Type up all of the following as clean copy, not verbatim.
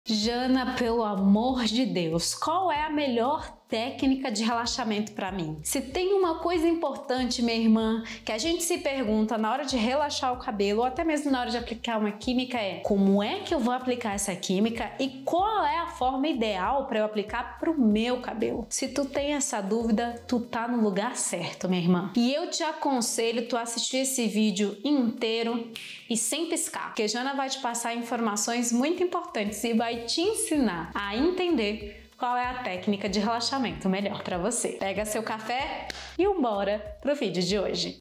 Jana, pelo amor de Deus, qual é a melhor técnica de relaxamento para mim? Se tem uma coisa importante, minha irmã, que a gente se pergunta na hora de relaxar o cabelo ou até mesmo na hora de aplicar uma química é: como é que eu vou aplicar essa química e qual é a forma ideal para eu aplicar pro meu cabelo? Se tu tem essa dúvida, tu tá no lugar certo, minha irmã. E eu te aconselho tu assistir esse vídeo inteiro e sem piscar, porque Jana vai te passar informações muito importantes e vai te ensinar a entender qual é a técnica de relaxamento melhor para você. Pega seu café e bora pro vídeo de hoje.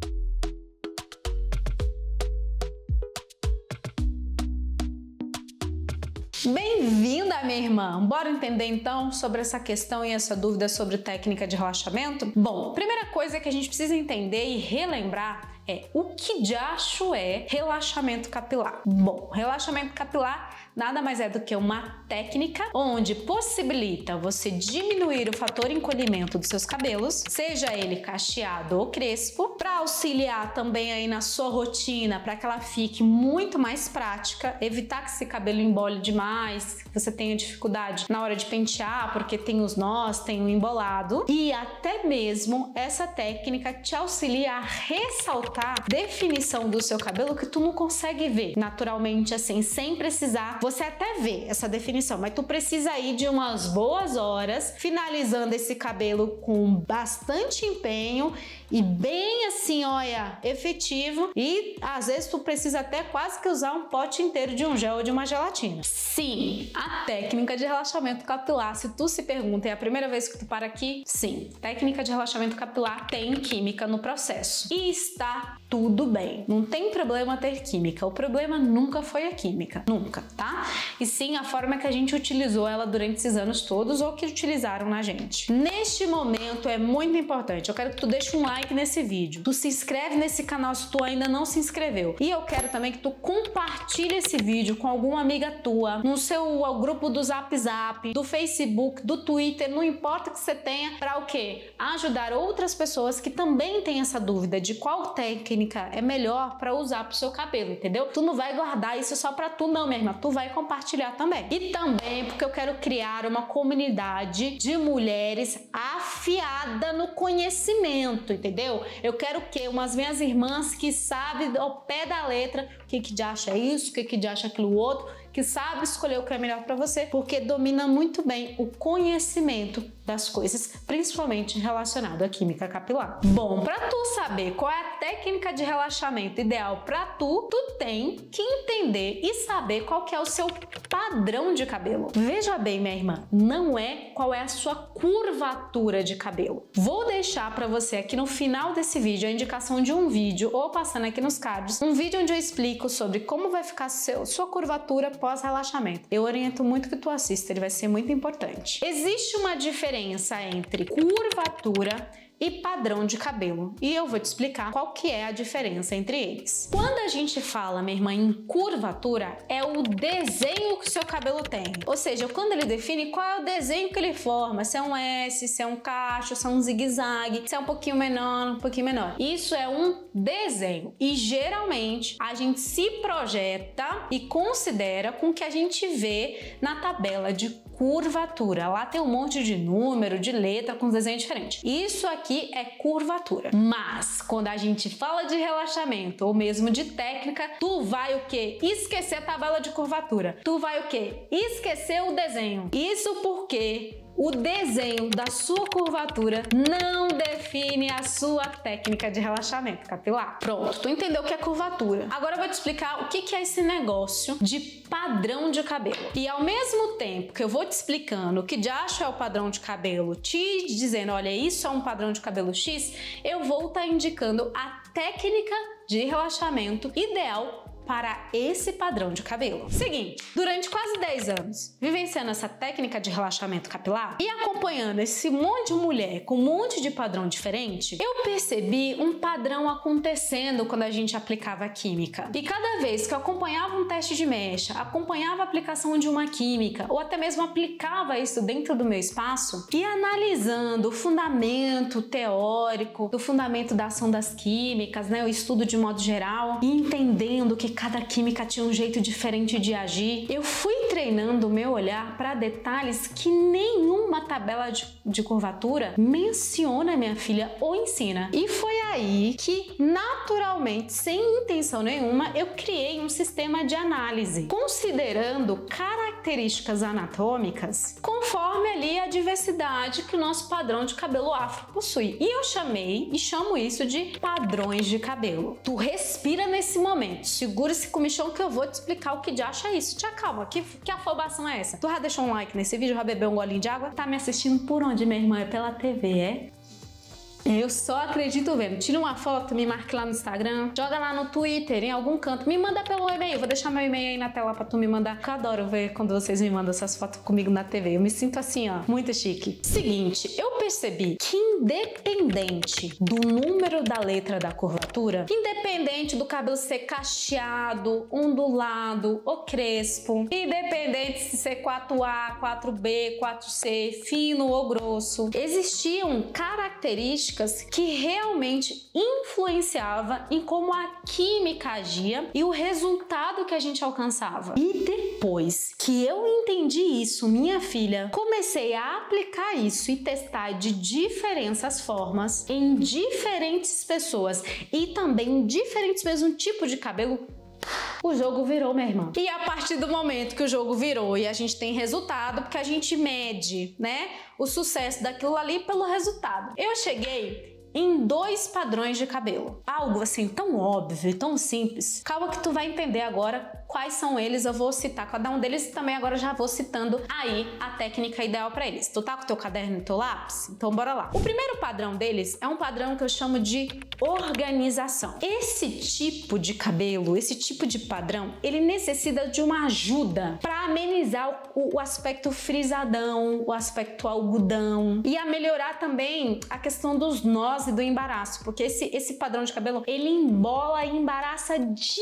Bem-vinda, minha irmã! Bora entender então sobre essa questão e essa dúvida sobre técnica de relaxamento? Bom, primeira coisa que a gente precisa entender e relembrar é o que diacho é relaxamento capilar. Bom, relaxamento capilar nada mais é do que uma técnica onde possibilita você diminuir o fator encolhimento dos seus cabelos, seja ele cacheado ou crespo, para auxiliar também aí na sua rotina, para que ela fique muito mais prática, evitar que esse cabelo embole demais, que você tenha dificuldade na hora de pentear, porque tem os nós, tem o embolado, e até mesmo essa técnica te auxilia a ressaltar definição do seu cabelo que tu não consegue ver naturalmente assim, sem precisar. Você até vê essa definição, mas tu precisa ir de umas boas horas finalizando esse cabelo com bastante empenho e bem assim, olha, efetivo, e às vezes tu precisa até quase que usar um pote inteiro de um gel ou de uma gelatina. Sim, a técnica de relaxamento capilar, se tu se pergunta, é a primeira vez que tu para aqui? Sim, técnica de relaxamento capilar tem química no processo e está tudo bem, não tem problema ter química, o problema nunca foi a química, nunca, tá? E sim a forma que a gente utilizou ela durante esses anos todos ou que utilizaram na gente. Neste momento é muito importante, eu quero que tu deixe um like nesse vídeo, tu se inscreve nesse canal se tu ainda não se inscreveu, e eu quero também que tu compartilhe esse vídeo com alguma amiga tua, no seu grupo do Zap Zap, do Facebook, do Twitter, não importa o que você tenha, para o quê? Ajudar outras pessoas que também têm essa dúvida de qual técnica é melhor para usar pro seu cabelo, entendeu? Tu não vai guardar isso só para tu não, minha irmã, tu vai compartilhar também. E também porque eu quero criar uma comunidade de mulheres afiada no conhecimento, entendeu? Eu quero que umas minhas irmãs que sabem ao pé da letra o que acha isso, o que acha aquilo outro, que sabe escolher o que é melhor para você, porque domina muito bem o conhecimento das coisas, principalmente relacionado à química capilar. Bom, para tu saber qual é a técnica de relaxamento ideal para tu tem que entender e saber qual que é o seu padrão de cabelo. Veja bem, minha irmã, não é qual é a sua curvatura de cabelo. Vou deixar para você aqui no final desse vídeo a indicação de um vídeo, ou passando aqui nos cards, um vídeo onde eu explico sobre como vai ficar sua curvatura pós-relaxamento. Eu oriento muito que tu assista, ele vai ser muito importante. Existe uma diferença entre curvatura e padrão de cabelo, e eu vou te explicar qual que é a diferença entre eles. Quando a gente fala, minha irmã, em curvatura, é o desenho que o seu cabelo tem, ou seja, quando ele define qual é o desenho que ele forma, se é um S, se é um cacho, se é um zigue-zague, se é um pouquinho menor, um pouquinho menor. Isso é um desenho, e geralmente a gente se projeta e considera com o que a gente vê na tabela de curvatura. Lá tem um monte de número, de letra com desenho diferente. Isso aqui é curvatura. Mas quando a gente fala de relaxamento ou mesmo de técnica, tu vai o quê? Esquecer a tabela de curvatura. Tu vai o quê? Esquecer o desenho. Isso porque o desenho da sua curvatura não define a sua técnica de relaxamento capilar. Pronto, tu entendeu o que é curvatura. Agora eu vou te explicar o que é esse negócio de padrão de cabelo. E ao mesmo tempo que eu vou te explicando o que diacho é o padrão de cabelo, te dizendo, olha, isso é um padrão de cabelo X, eu vou estar indicando a técnica de relaxamento ideal para esse padrão de cabelo. Seguinte, durante quase 10 anos, vivenciando essa técnica de relaxamento capilar e acompanhando esse monte de mulher com um monte de padrão diferente, eu percebi um padrão acontecendo quando a gente aplicava a química. E cada vez que eu acompanhava um teste de mecha, acompanhava a aplicação de uma química, ou até mesmo aplicava isso dentro do meu espaço, e analisando o fundamento teórico, do fundamento da ação das químicas, né, o estudo de modo geral, e entendendo o que cada química tinha um jeito diferente de agir. Eu fui treinando o meu olhar para detalhes que nenhuma tabela de curvatura menciona, minha filha, ou ensina. E foi aí que, naturalmente, sem intenção nenhuma, eu criei um sistema de análise, considerando características anatômicas conforme ali a diversidade que o nosso padrão de cabelo afro possui. E eu chamei e chamo isso de padrões de cabelo. Tu respira nesse momento, segura esse comichão que eu vou te explicar o que de acha isso. Te acalma, que afobação é essa? Tu já deixou um like nesse vídeo, já bebeu um golinho de água? Tá me assistindo por onde, minha irmã? É pela TV, é? Eu só acredito vendo. Tira uma foto, me marque lá no Instagram, joga lá no Twitter, em algum canto, me manda pelo e-mail. Vou deixar meu e-mail aí na tela pra tu me mandar, que eu adoro ver quando vocês me mandam essas fotos comigo na TV. Eu me sinto assim, ó, muito chique. Seguinte, eu percebi que independente do número da letra da curvatura, independente do cabelo ser cacheado, ondulado ou crespo, independente se ser 4A, 4B, 4C, fino ou grosso, existiam características que realmente influenciava em como a química agia e o resultado que a gente alcançava. E depois que eu entendi isso, minha filha, comecei a aplicar isso e testar de diferentes formas em diferentes pessoas e também em diferentes mesmo tipo de cabelo. O jogo virou, minha irmã. E a partir do momento que o jogo virou e a gente tem resultado, porque a gente mede, né, o sucesso daquilo ali pelo resultado. Eu cheguei em 2 padrões de cabelo. Algo assim tão óbvio, tão simples. Calma que tu vai entender agora quais são eles. Eu vou citar cada um deles e também agora já vou citando aí a técnica ideal para eles. Tu tá com o teu caderno e teu lápis? Então bora lá. O primeiro padrão deles é um padrão que eu chamo de organização. Esse tipo de cabelo, esse tipo de padrão, ele necessita de uma ajuda para amenizar o aspecto frisadão, o aspecto algodão e a melhorar também a questão dos nós e do embaraço, porque esse padrão de cabelo, ele embola e embaraça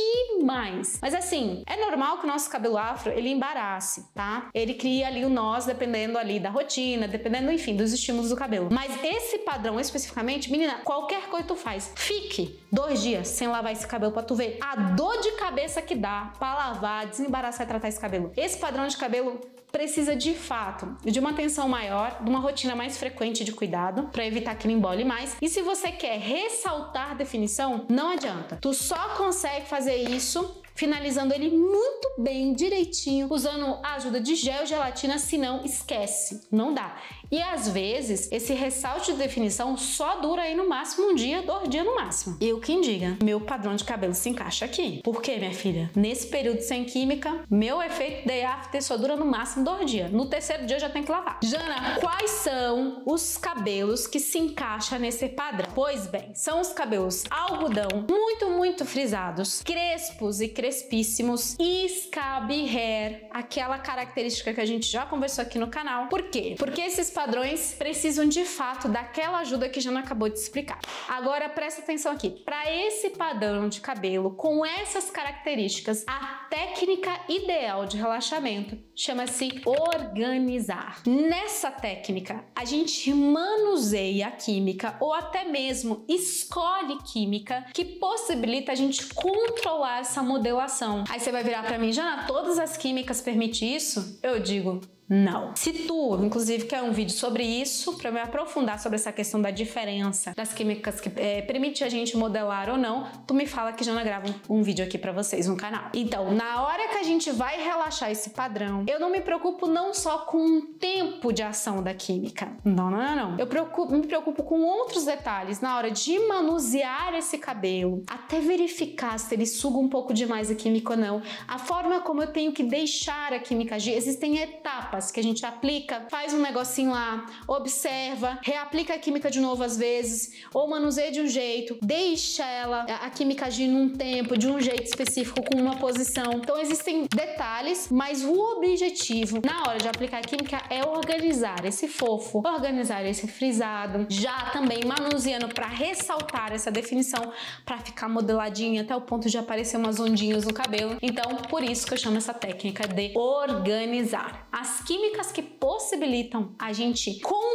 demais. Mas assim, é normal que o nosso cabelo afro, ele embarace, tá? Ele cria ali o nós, dependendo ali da rotina, dependendo, enfim, dos estímulos do cabelo. Mas esse padrão especificamente, menina, qualquer coisa tu faz, fique 2 dias sem lavar esse cabelo pra tu ver a dor de cabeça que dá pra lavar, desembaraçar e tratar esse cabelo. Esse padrão de cabelo precisa de fato de uma atenção maior, de uma rotina mais frequente de cuidado para evitar que ele embole mais. E se você quer ressaltar definição, não adianta. Tu só consegue fazer isso finalizando ele muito bem, direitinho, usando a ajuda de gel e gelatina, senão esquece, não dá. E às vezes, esse ressalto de definição só dura aí no máximo 1 dia, 2 dias no máximo. Eu quem diga, meu padrão de cabelo se encaixa aqui. Por quê, minha filha? Nesse período sem química, meu efeito day after só dura no máximo 2 dias. No 3º dia eu já tenho que lavar. Jana, quais são os cabelos que se encaixam nesse padrão? Pois bem, são os cabelos algodão, muito frisados, crespos e crespíssimos, e scab hair, aquela característica que a gente já conversou aqui no canal. Por quê? Porque esses padrões precisam de fato daquela ajuda que a Jana acabou de explicar. Agora presta atenção aqui. Para esse padrão de cabelo com essas características, a técnica ideal de relaxamento chama-se organizar. Nessa técnica, a gente manuseia a química ou até mesmo escolhe química que possibilita a gente controlar essa modelação. Aí você vai virar para mim, Jana, todas as químicas permitem isso? Eu digo, não. Se tu, inclusive, quer um vídeo sobre isso, para me aprofundar sobre essa questão da diferença das químicas que permite a gente modelar ou não, tu me fala que Jana grava um vídeo aqui para vocês no canal. Então, na hora que a gente vai relaxar esse padrão, eu não me preocupo não só com o tempo de ação da química. Não. Eu me preocupo com outros detalhes na hora de manusear esse cabelo, até verificar se ele suga um pouco demais a química ou não, a forma como eu tenho que deixar a química agir. Existem etapas que a gente aplica, faz um negocinho lá, observa, reaplica a química de novo às vezes, ou manuseia de um jeito, deixa a química agir num tempo, de um jeito específico, com uma posição. Então existem detalhes, mas o objetivo na hora de aplicar a química é organizar esse fofo, organizar esse frisado, já também manuseando para ressaltar essa definição, para ficar modeladinha até o ponto de aparecer umas ondinhas no cabelo. Então, por isso que eu chamo essa técnica de organizar. As químicas que possibilitam a gente controlar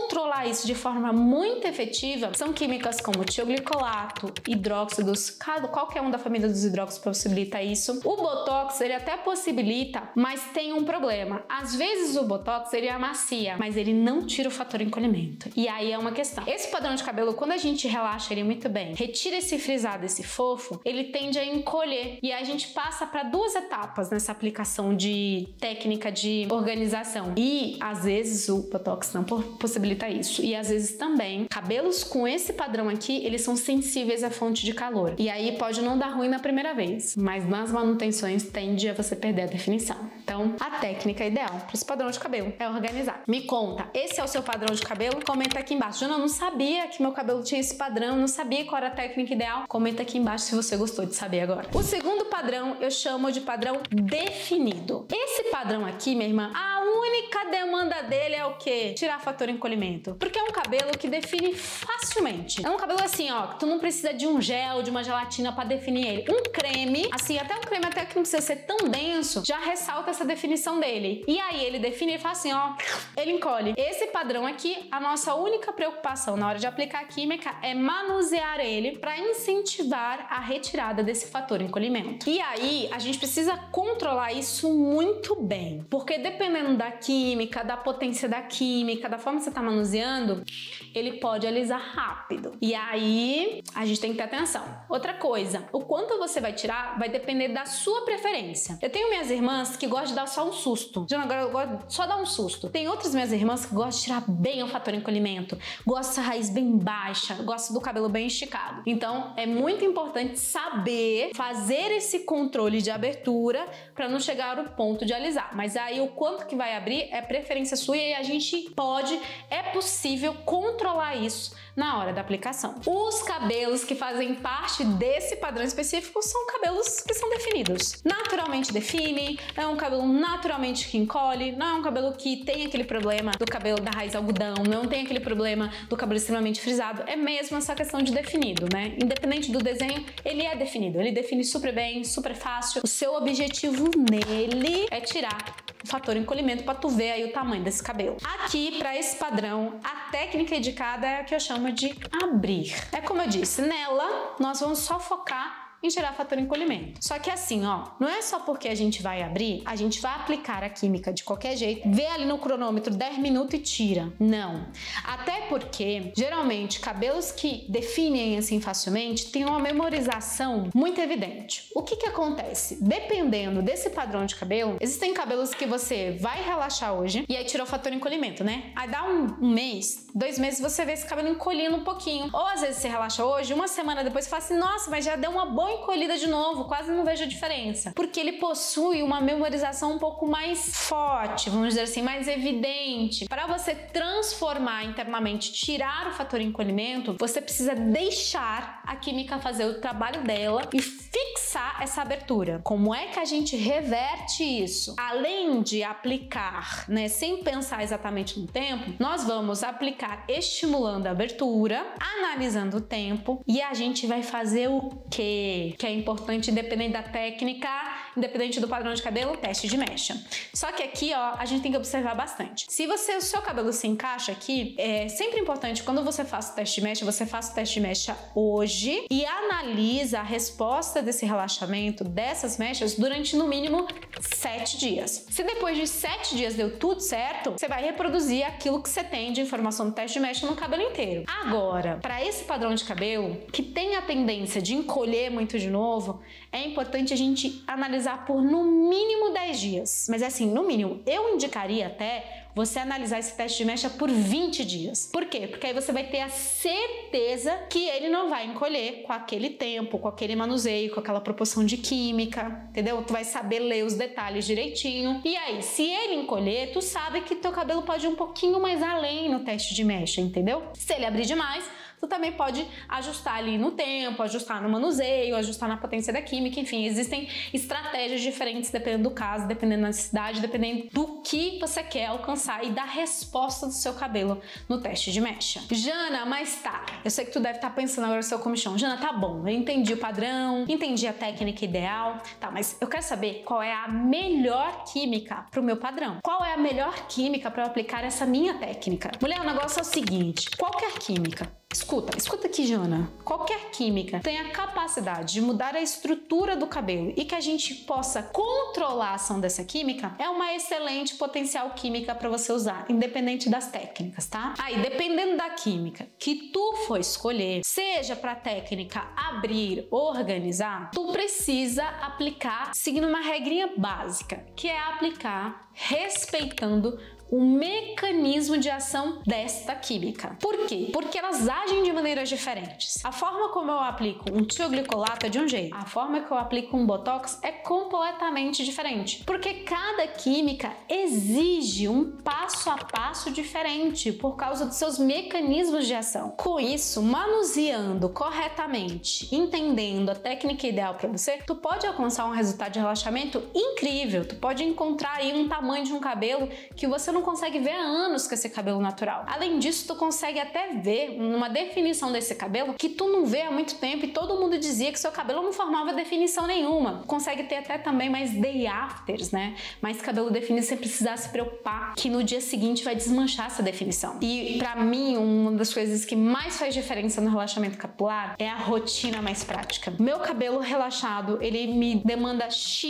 controlar isso de forma muito efetiva são químicas como tioglicolato, hidróxidos, qualquer um da família dos hidróxidos possibilita isso. O Botox, ele até possibilita, mas tem um problema. Às vezes o Botox, ele amacia, mas ele não tira o fator encolhimento. E aí é uma questão. Esse padrão de cabelo, quando a gente relaxa ele muito bem, retira esse frisado, esse fofo, ele tende a encolher. E aí a gente passa para duas etapas nessa aplicação de técnica de organização. E às vezes o Botox não possibilita isso. E às vezes também, cabelos com esse padrão aqui, eles são sensíveis à fonte de calor. E aí pode não dar ruim na primeira vez, mas nas manutenções tende a você perder a definição. Então, a técnica ideal para esse padrão de cabelo é organizar. Me conta, esse é o seu padrão de cabelo? Comenta aqui embaixo. Jana, eu não sabia que meu cabelo tinha esse padrão, não sabia qual era a técnica ideal. Comenta aqui embaixo se você gostou de saber agora. O segundo padrão eu chamo de padrão definido. Esse padrão aqui, minha irmã, a única demanda dele é o quê? Tirar fator encolhimento. Porque é um cabelo que define facilmente. É um cabelo assim, ó, que tu não precisa de um gel, de uma gelatina pra definir ele. Um creme, assim, até um creme até que não precisa ser tão denso, já ressalta essa definição dele. E aí ele define e faz assim, ó, ele encolhe. Esse padrão aqui, a nossa única preocupação na hora de aplicar a química é manusear ele para incentivar a retirada desse fator encolhimento. E aí a gente precisa controlar isso muito bem, porque dependendo da química, da potência da química, da forma que você tá manuseando, ele pode alisar rápido. E aí a gente tem que ter atenção. Outra coisa, o quanto você vai tirar vai depender da sua preferência. Eu tenho minhas irmãs que gostam de dar só um susto. Agora eu gosto só dar um susto. Tem outras minhas irmãs que gostam de tirar bem o fator encolhimento, gostam dessa raiz bem baixa, gostam do cabelo bem esticado. Então é muito importante saber fazer esse controle de abertura para não chegar ao ponto de alisar. Mas aí o quanto que vai abrir é preferência sua e a gente é possível controlar isso na hora da aplicação. Os cabelos que fazem parte desse padrão específico são cabelos que são definidos. Naturalmente define, é um cabelo naturalmente que encolhe, não é um cabelo que tem aquele problema do cabelo da raiz algodão, não tem aquele problema do cabelo extremamente frisado, é mesmo essa questão de definido, né? Independente do desenho, ele é definido, ele define super bem, super fácil. O seu objetivo nele é tirar o fator encolhimento para tu ver aí o tamanho desse cabelo. Aqui, para esse padrão, a técnica indicada é a que eu chamo de abrir. É como eu disse, nela nós vamos só focar em tirar fator encolhimento. Só que assim, ó, não é só porque a gente vai abrir, a gente vai aplicar a química de qualquer jeito, vê ali no cronômetro 10 minutos e tira. Não. Até porque, geralmente, cabelos que definem assim facilmente têm uma memorização muito evidente. O que acontece? Dependendo desse padrão de cabelo, existem cabelos que você vai relaxar hoje e aí tirou o fator encolhimento, né? Aí dá um mês, 2 meses, você vê esse cabelo encolhendo um pouquinho. Ou às vezes você relaxa hoje, uma semana depois você fala assim, nossa, mas já deu uma boa encolhida de novo, quase não vejo a diferença. Porque ele possui uma memorização um pouco mais forte, vamos dizer assim, mais evidente. Para você transformar internamente, tirar o fator encolhimento, você precisa deixar a química fazer o trabalho dela e fixar essa abertura. Como é que a gente reverte isso? Além de aplicar, né, sem pensar exatamente no tempo, nós vamos aplicar estimulando a abertura, analisando o tempo e a gente vai fazer o quê? Que é importante, independente da técnica, independente do padrão de cabelo, teste de mecha. Só que aqui, ó, a gente tem que observar bastante. Se o seu cabelo se encaixa aqui, é sempre importante, quando você faz o teste de mecha, você faz o teste de mecha hoje e analisa a resposta desse relaxamento dessas mechas durante, no mínimo, 7 dias. Se depois de 7 dias deu tudo certo, você vai reproduzir aquilo que você tem de informação do teste de mecha no cabelo inteiro. Agora, para esse padrão de cabelo, que tem a tendência de encolher muito de novo, é importante a gente analisar por no mínimo 10 dias. Mas assim, no mínimo, eu indicaria até você analisar esse teste de mecha por 20 dias. Por quê? Porque aí você vai ter a certeza que ele não vai encolher com aquele tempo, com aquele manuseio, com aquela proporção de química, entendeu? Tu vai saber ler os detalhes direitinho. E aí, se ele encolher, tu sabe que teu cabelo pode ir um pouquinho mais além no teste de mecha, entendeu? Se ele abrir demais, tu também pode ajustar ali no tempo, ajustar no manuseio, ajustar na potência da química, enfim, existem estratégias diferentes dependendo do caso, dependendo da necessidade, dependendo do que você quer alcançar e da resposta do seu cabelo no teste de mecha. Jana, mas tá, eu sei que tu deve estar pensando agora no seu comichão. Jana, tá bom, eu entendi o padrão, entendi a técnica ideal, tá, mas eu quero saber qual é a melhor química pro meu padrão. Qual é a melhor química para eu aplicar essa minha técnica? Mulher, o negócio é o seguinte, qualquer química, escuta aqui, Jana. Qualquer química tem a capacidade de mudar a estrutura do cabelo e que a gente possa controlar a ação dessa química, é uma excelente potencial química para você usar, independente das técnicas, tá? Aí, dependendo da química que tu for escolher, seja para técnica abrir, organizar, tu precisa aplicar seguindo uma regrinha básica, que é aplicar respeitando o mecanismo de ação desta química. Por quê? Porque elas agem de maneiras diferentes. A forma como eu aplico um tioglicolato é de um jeito, a forma que eu aplico um botox é completamente diferente, porque cada química exige um passo a passo diferente por causa dos seus mecanismos de ação. Com isso, manuseando corretamente, entendendo a técnica ideal para você, tu pode alcançar um resultado de relaxamento incrível. Tu pode encontrar aí um tamanho de um cabelo que você não consegue ver há anos com esse cabelo natural. Além disso, tu consegue até ver uma definição desse cabelo que tu não vê há muito tempo e todo mundo dizia que seu cabelo não formava definição nenhuma. Consegue ter até também mais day afters, né? Mais cabelo definido sem precisar se preocupar que no dia seguinte vai desmanchar essa definição. E pra mim, uma das coisas que mais faz diferença no relaxamento capilar é a rotina mais prática. Meu cabelo relaxado, ele me demanda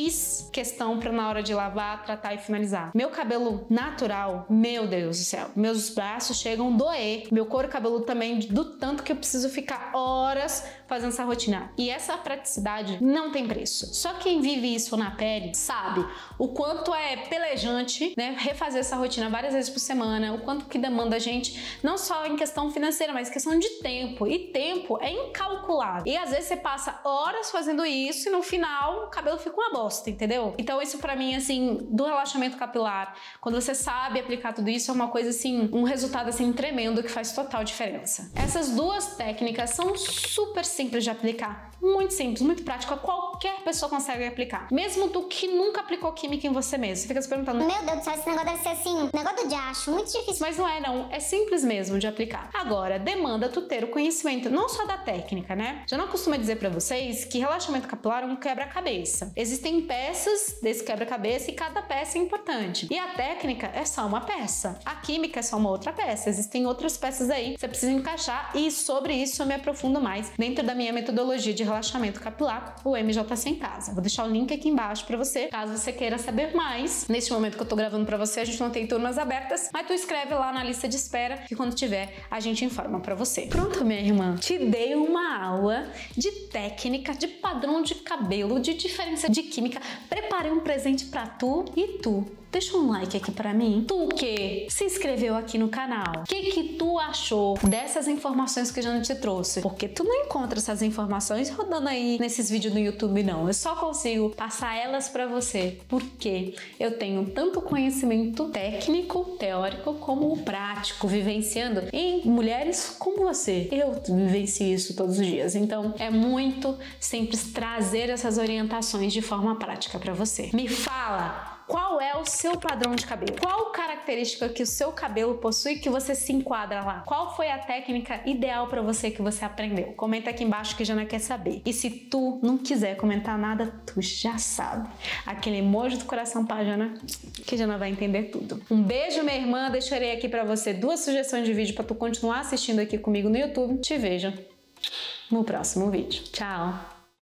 X questão pra na hora de lavar, tratar e finalizar. Meu cabelo natural, meu Deus do céu, meus braços chegam a doer, meu couro cabeludo também, do tanto que eu preciso ficar horas fazendo essa rotina. E essa praticidade não tem preço. Só quem vive isso na pele sabe o quanto é pelejante, né, refazer essa rotina várias vezes por semana, o quanto que demanda a gente, não só em questão financeira, mas em questão de tempo. E tempo é incalculável. E às vezes você passa horas fazendo isso e no final o cabelo fica uma bosta, entendeu? Então isso pra mim, assim, do relaxamento capilar, quando você sabe aplicar tudo isso, é uma coisa assim, um resultado assim tremendo que faz total diferença. Essas duas técnicas são super simples de aplicar, muito simples, muito prática, qualquer pessoa consegue aplicar, mesmo tu que nunca aplicou química em você mesmo. Você fica se perguntando, meu Deus do céu, esse negócio deve ser assim, negócio do diacho, muito difícil. Mas não é não, é simples mesmo de aplicar. Agora, demanda tu ter o conhecimento não só da técnica, né? Já não costumo dizer pra vocês que relaxamento capilar é um quebra-cabeça. Existem peças desse quebra-cabeça e cada peça é importante. E a técnica é só uma peça. A química é só uma outra peça. Existem outras peças aí que você precisa encaixar e sobre isso eu me aprofundo mais dentro da minha metodologia de relaxamento capilar, o MJC em Casa. Vou deixar o link aqui embaixo pra você, caso você queira saber mais. Neste momento que eu tô gravando pra você, a gente não tem turmas abertas, mas tu escreve lá na lista de espera que quando tiver, a gente informa pra você. Pronto, minha irmã, te dei uma aula de técnica, de padrão de cabelo, de diferença de química. Preparei um presente pra tu e tu. Deixa um like aqui pra mim. Tu que se inscreveu aqui no canal. O que tu achou dessas informações que a Jana te trouxe? Porque tu não encontra essas informações rodando aí nesses vídeos no YouTube, não. Eu só consigo passar elas pra você porque eu tenho tanto conhecimento técnico, teórico, como prático, vivenciando em mulheres como você. Eu vivencio isso todos os dias. Então, é muito simples trazer essas orientações de forma prática pra você. Me fala! Qual é o seu padrão de cabelo? Qual característica que o seu cabelo possui que você se enquadra lá? Qual foi a técnica ideal para você que você aprendeu? Comenta aqui embaixo que a Jana quer saber. E se tu não quiser comentar nada, tu já sabe. Aquele emoji do coração pra Jana, que a Jana vai entender tudo. Um beijo, minha irmã. Deixarei aqui para você 2 sugestões de vídeo para tu continuar assistindo aqui comigo no YouTube. Te vejo no próximo vídeo. Tchau!